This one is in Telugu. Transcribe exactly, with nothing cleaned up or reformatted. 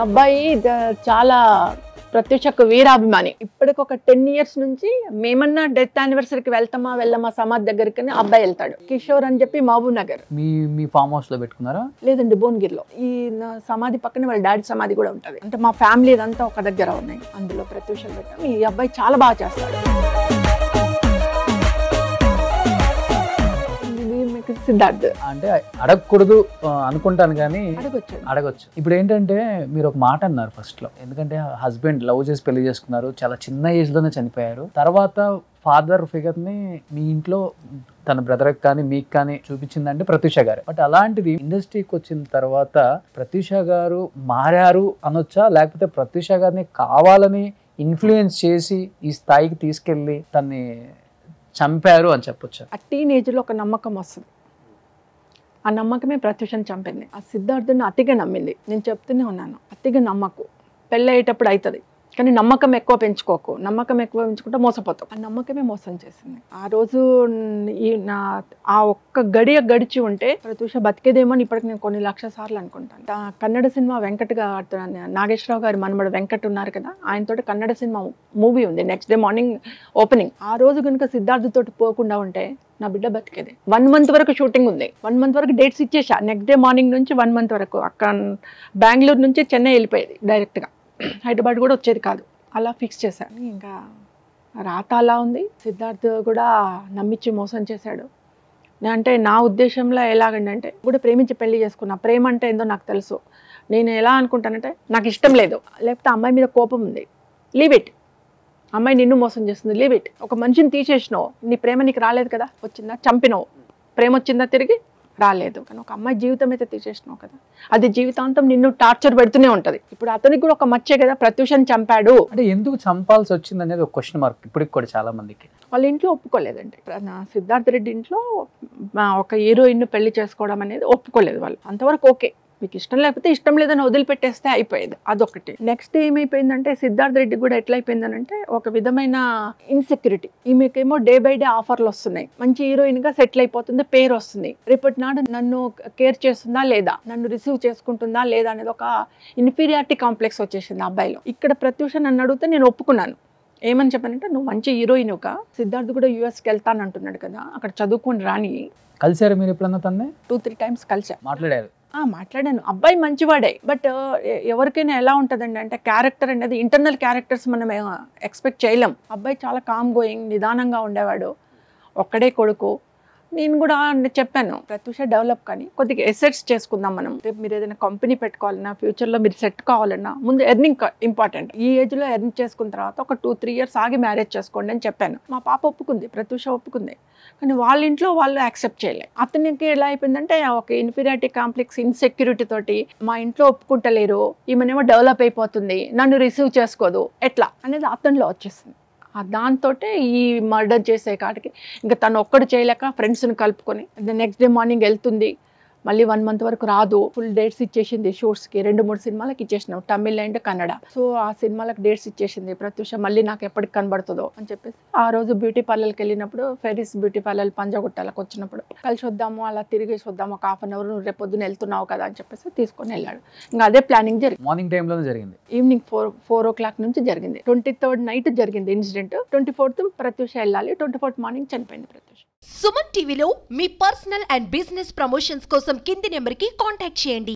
అబ్బాయి చాలా ప్రత్యూషకు వీరాభిమాని. ఇప్పటికి ఒక టెన్ ఇయర్స్ నుంచి మేమన్నా డెత్ యానివర్సరీకి వెళ్తామా వెళ్ళమా సమాధి దగ్గరికి అబ్బాయి వెళ్తాడు. కిషోర్ అని చెప్పి మహబూబ్ నగర్. మీ మీ ఫామ్ హౌస్ లో పెట్టుకున్నారా? లేదండి, భువనగిరిలో. ఈ సమాధి పక్కనే వాళ్ళ డాడీ సమాధి కూడా ఉంటుంది. అంటే మా ఫ్యామిలీ ఇదంతా ఒక దగ్గర ఉన్నాయి. అందులో ప్రత్యూషం పెట్టాం. ఈ అబ్బాయి చాలా బాగా చేస్తాడు. సిద్ధార్థ్ అంటే అడగకూడదు అనుకుంటాను కానీ అడగొచ్చు అడగొచ్చు ఇప్పుడు ఏంటంటే మీరు ఒక మాట అన్నారు ఫస్ట్ లో, ఎందుకంటే హస్బెండ్ లవ్ చేసి పెళ్లి చేసుకున్నారు, చాలా చిన్న ఏజ్ లోనే చనిపోయారు. తర్వాత ఫాదర్ ఫిగర్ ని మీ ఇంట్లో తన బ్రదర్ కానీ మీకు కానీ చూపించిందంటే ప్రత్యూష గారు. బట్ అలాంటిది ఇండస్ట్రీకి వచ్చిన తర్వాత ప్రత్యూష గారు మారారు అనొచ్చా, లేకపోతే ప్రత్యూష గారిని కావాలని ఇన్ఫ్లుయెన్స్ చేసి ఈ స్థాయికి తీసుకెళ్ళి తన్ని చంపారు అని చెప్పొచ్చు? ఆ టీనేజ్ లో ఒక నమ్మకం వస్తుంది. ఆ నమ్మకమే ప్రత్యూషని చంపింది. ఆ సిద్ధార్థుని అతిగా నమ్మింది. నేను చెప్తూనే ఉన్నాను, అతిగా నమ్మకు, పెళ్ళయ్యేటప్పుడు అవుతుంది కానీ నమ్మకం ఎక్కువ పెంచుకోకు. నమ్మకం ఎక్కువ పెంచుకుంటే మోసపోతావు. ఆ నమ్మకమే మోసం చేసింది. ఆ రోజు ఈ నా ఆ ఒక్క గడియ గడిచి ఉంటే ప్రత్యూష బతికేదేమో అని ఇప్పటికి నేను కొన్ని లక్షల సార్లు అనుకుంటాను. కన్నడ సినిమా వెంకట్గా నాగేశ్వరరావు గారి మనమడు వెంకట్ ఉన్నారు కదా, ఆయనతోటి కన్నడ సినిమా మూవీ ఉంది. Next day morning opening. ఆ రోజు కనుక సిద్ధార్థ్ తోటి పోకుండా ఉంటే నా బిడ్డ బతికేది. వన్ మంత్ వరకు షూటింగ్ ఉంది. వన్ మంత్ వరకు డేట్స్ ఇచ్చేసా. నెక్స్ట్ డే మార్నింగ్ నుంచి వన్ మంత్ వరకు అక్కడ బెంగళూరు నుంచి చెన్నై వెళ్ళిపోయేది డైరెక్ట్గా. హైదరాబాద్ కూడా వచ్చేది కాదు. అలా ఫిక్స్ చేశాను. ఇంకా రాత అలా ఉంది. సిద్ధార్థ్ కూడా నమ్మించి మోసం చేశాడు. అంటే నా ఉద్దేశంలో ఎలాగంటే కూడా ప్రేమించి పెళ్లి చేసుకున్నా. ప్రేమ అంటే ఏందో నాకు తెలుసు. నేను ఎలా అనుకుంటానంటే నాకు ఇష్టం లేదు, లేకపోతే అమ్మాయి మీద కోపం ఉంది, లీవ్ ఇట్. అమ్మాయి నిన్ను మోసం చేస్తుంది, లీవ్ ఇట్. ఒక మనిషిని తీసేసినావు, నీ ప్రేమ నీకు రాలేదు కదా, వచ్చిందా? చంపినావు, ప్రేమ వచ్చిందా తిరిగి? రాలేదు. కానీ ఒక అమ్మాయి జీవితం అయితే తీసేసినావు కదా, అది జీవితాంతం నిన్ను టార్చర్ పెడుతూనే ఉంటుంది. ఇప్పుడు అతనికి కూడా ఒక మచ్చే కదా, ప్రత్యూషని చంపాడు. అంటే ఎందుకు చంపాల్సి వచ్చింది అనేది ఒక క్వశ్చన్ మార్క్ ఇప్పటికి కూడా చాలా మందికి. వాళ్ళ ఇంట్లో ఒప్పుకోలేదండి. సిద్ధార్థ్ రెడ్డి ఇంట్లో ఒక హీరోయిన్ పెళ్లి చేసుకోవడం అనేది ఒప్పుకోలేదు వాళ్ళు. అంతవరకు ఓకే, మీకు ఇష్టం లేకపోతే ఇష్టం లేదని వదిలిపెట్టేస్తే అయిపోయేది. అదొకటి. నెక్స్ట్ ఏమైపోయిందంటే సిద్ధార్థ్ రెడ్డి కూడా ఎట్లా అయిపోయిందనంటే ఒక విధమైన ఇన్సెక్యూరిటీ. ఈమెకేమో డే బై డే ఆఫర్లు వస్తున్నాయి, మంచి హీరోయిన్ గా సెటిల్ అయిపోతుంది, పేరు వస్తుంది. రేపటి నాడు నన్ను కేర్ చేస్తుందా లేదా, నన్ను రిసీవ్ చేసుకుంటుందా లేదా అనేది ఒక ఇన్ఫీరియారిటీ కాంప్లెక్స్ వచ్చేసింది ఆ అబ్బాయిలో. ఇక్కడ ప్రత్యూష నన్ను అడిగితే నేను ఒప్పుకున్నాను. ఏమని చెప్పానంటే, నువ్వు మంచి హీరోయిన్గా, సిద్ధార్థ్ కూడా యూఎస్కి వెళ్తాను అంటున్నాడు కదా, అక్కడ చదువుకొని రాని. కలిసారు మీరు ఎప్పుడన్నా తన్నే? టూ త్రీ టైమ్స్ కలిసా. మాట్లాడారు? మాట్లాడాను. అబ్బాయి మంచివాడే. బట్ ఎవరికైనా ఎలా ఉంటుందండి అంటే క్యారెక్టర్ అనేది, ఇంటర్నల్ క్యారెక్టర్స్ మనం ఎక్స్పెక్ట్ చేయలేం. అబ్బాయి చాలా కామ్ గోయింగ్, నిదానంగా ఉండేవాడు, ఒక్కడే కొడుకు. నేను కూడా చెప్పాను, ప్రత్యూష డెవలప్ కానీ కొద్దిగా ఎసెట్స్ చేసుకుందాం మనం. రేపు మీరు ఏదైనా కంపెనీ పెట్టుకోవాలన్నా, ఫ్యూచర్లో మీరు సెట్ కావాలన్నా ముందు ఎర్నింగ్ ఇంపార్టెంట్. ఈ ఏజ్లో ఎర్న్ చేసుకున్న తర్వాత ఒక టూ త్రీ ఇయర్స్ ఆగి మ్యారేజ్ చేసుకోండి అని చెప్పాను. మా పాప ఒప్పుకుంది, ప్రత్యూష ఒప్పుకుంది. కానీ వాళ్ళ ఇంట్లో వాళ్ళు యాక్సెప్ట్ చేయలేదు. అతనికి ఎలా అయిపోయిందంటే ఒక ఇన్ఫీరియారిటీ కాంప్లెక్స్, ఇన్సెక్యూరిటీ తోటి మా ఇంట్లో ఒప్పుకుంటలేరు, ఈమెనేమో డెవలప్ అయిపోతుంది, నన్ను రిసీవ్ చేసుకోదు, ఎట్లా అనేది అతనిలో వచ్చేసింది. దాంతో ఈ మర్డర్ చేసే కాడికి ఇంకా తను ఒక్కడు చేయలేక ఫ్రెండ్స్ని కలుపుకొని నెక్స్ట్ డే మార్నింగ్ వెళ్తుంది. మళ్ళీ వన్ మంత్ వరకు రాదు. ఫుల్ డేట్స్ ఇచ్చేసింది షూట్స్కి. రెండు మూడు సినిమాలకు ఇచ్చేసినాం, తమిళ్ అండ్ కన్నడ. సో ఆ సినిమాలకు డేట్స్ ఇచ్చేసింది ప్రత్యూష. మళ్ళీ నాకు ఎప్పటికి కనబడుతుందో అని చెప్పేసి ఆ రోజు బ్యూటీ పార్లర్కి వెళ్ళినప్పుడు, ఫెరీస్ బ్యూటీ పార్లర్ పంజాగుట్టాలకు వచ్చినప్పుడు కలిసి వద్దాము, అలా తిరిగేసి వద్దాము, ఒక హాఫ్ అన్ అవర్, రేపు పొద్దున వెళ్తున్నావు కదా అని చెప్పేసి తీసుకొని వెళ్ళాడు. ఇంకా అదే ప్లానింగ్ జరిగింది. మార్నింగ్ టైంలో జరిగింది. Evening four four o'clock నుంచి జరిగింది. ట్వంటీ థర్డ్ నైట్ జరిగింది ఇన్సిడెంట్. ట్వంటీ ఫోర్త్ ప్రత్యూష వెళ్ళాలి, ట్వంటీ ఫోర్త్ మార్నింగ్ చనిపోయింది ప్రత్యూష. సుమన్ టీవీలో మీ పర్సనల్ అండ్ బిజినెస్ ప్రమోషన్స్ కోసం కింది నెంబర్కి కాంటాక్ట్ చేయండి.